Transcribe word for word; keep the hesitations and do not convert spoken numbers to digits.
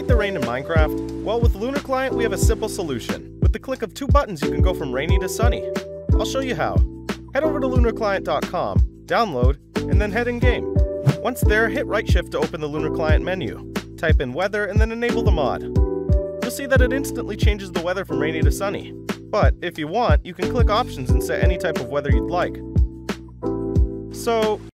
the rain in Minecraft? Well, with Lunar Client, we have a simple solution. With the click of two buttons, you can go from rainy to sunny. I'll show you how. Head over to lunar client dot com, download, and then head in game. Once there, hit right shift to open the Lunar Client menu. Type in weather and then enable the mod. You'll see that it instantly changes the weather from rainy to sunny. But if you want, you can click options and set any type of weather you'd like. So,